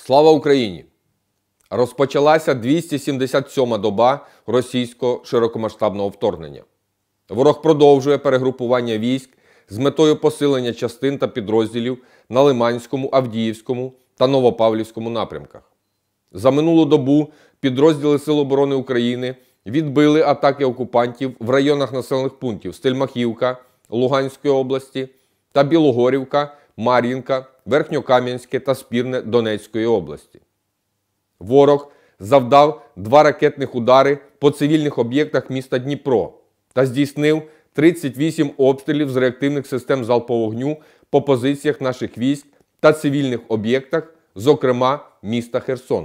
Слава Україні! Розпочалася 277-ма доба російського широкомасштабного вторгнення. Ворог продовжує перегрупування військ з метою посилення частин та підрозділів на Лиманському, Авдіївському та Новопавлівському напрямках. За минулу добу підрозділи Сил оборони України відбили атаки окупантів в районах населених пунктів Стельмахівка Луганської області та Білогорівка, Мар'їнка, Верхньокам'янське та Спірне Донецької області. Ворог завдав 2 ракетних удари по цивільних об'єктах міста Дніпро та здійснив 38 обстрілів з реактивних систем залпового вогню по позиціях наших військ та цивільних об'єктах, зокрема міста Херсон.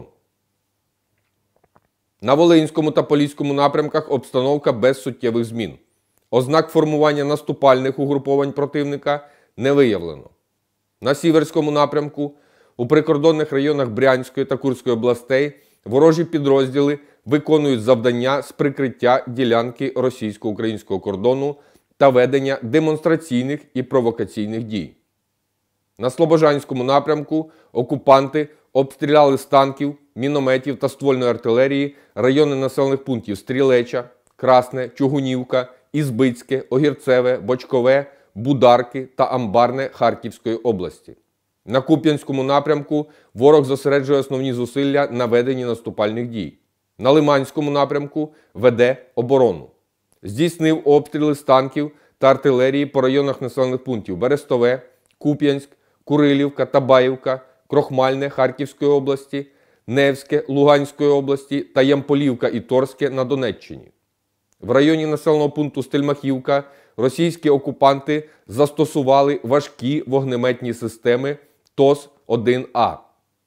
На Волинському та Поліському напрямках обстановка без суттєвих змін. Ознак формування наступальних угруповань противника не виявлено. На Сіверському напрямку у прикордонних районах Брянської та Курської областей ворожі підрозділи виконують завдання з прикриття ділянки російсько-українського кордону та ведення демонстраційних і провокаційних дій. На Слобожанському напрямку окупанти обстріляли з танків, мінометів та ствольної артилерії райони населених пунктів Стрілеча, Красне, Чугунівка, Ізбицьке, Огірцеве, Бочкове, Бударки та Амбарне Харківської області. На Куп'янському напрямку ворог зосереджує основні зусилля на веденні наступальних дій. На Лиманському напрямку веде оборону. Здійснив обстріли з танків та артилерії по районах населених пунктів Берестове, Куп'янськ, Курилівка, Табаївка, Крохмальне Харківської області, Невське Луганської області та Ямполівка і Торське на Донеччині. В районі населеного пункту Стельмахівка російські окупанти застосували важкі вогнеметні системи ТОС-1А.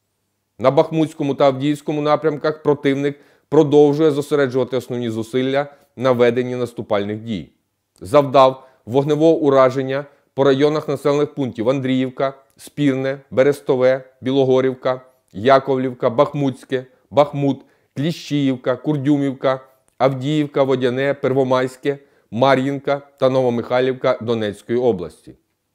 На Бахмутському та Авдіївському напрямках противник продовжує зосереджувати основні зусилля на веденні наступальних дій. Завдав вогневого ураження по районах населених пунктів Андріївка, Спірне, Берестове, Білогорівка, Яковлівка, Бахмутське, Бахмут, Кліщіївка, Курдюмівка, Авдіївка, Водяне, Первомайське, Мар'їнка та Новомихайлівка Донецької області.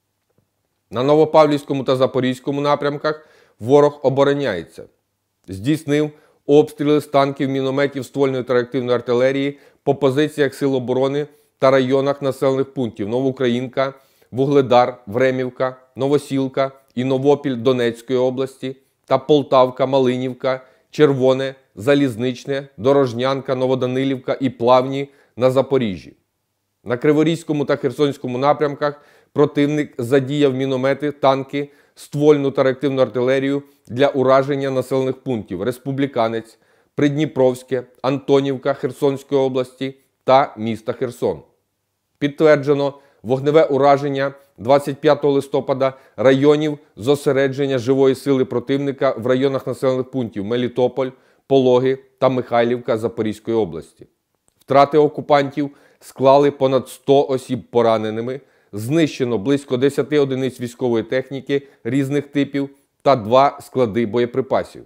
На Новопавлівському та Запорізькому напрямках ворог обороняється. Здійснив обстріли з танків, мінометів, ствольної та реактивної артилерії по позиціях Сил оборони та районах населених пунктів Новоукраїнка, Вугледар, Времівка, Новосілка і Новопіль Донецької області та Полтавка, Малинівка, Червоне, Залізничне, Дорожнянка, Новоданилівка і Плавні на Запоріжжі. На Криворізькому та Херсонському напрямках противник задіяв міномети, танки, ствольну та реактивну артилерію для ураження населених пунктів Республіканець, Придніпровське, Антонівка Херсонської області та міста Херсон. Підтверджено вогневе ураження 25 листопада районів зосередження живої сили противника в районах населених пунктів Мелітополь, Пологи та Михайлівка Запорізької області. Втрати окупантів склали понад 100 осіб пораненими, знищено близько 10 одиниць військової техніки різних типів та 2 склади боєприпасів.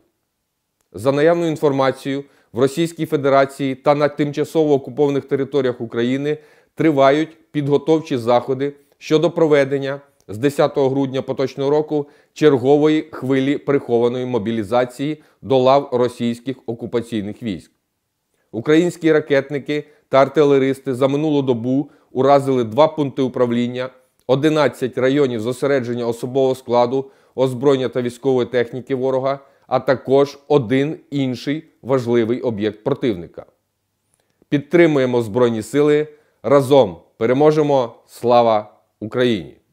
За наявною інформацією, в Російській Федерації та на тимчасово окупованих територіях України тривають підготовчі заходи щодо проведення з 10 грудня поточного року чергової хвилі прихованої мобілізації до лав російських окупаційних військ. Українські ракетники та артилеристи за минулу добу уразили 2 пункти управління, 11 районів зосередження особового складу, озброєння та військової техніки ворога, а також 1 інший важливий об'єкт противника. Підтримуємо Збройні сили. Разом переможемо! Слава Україні!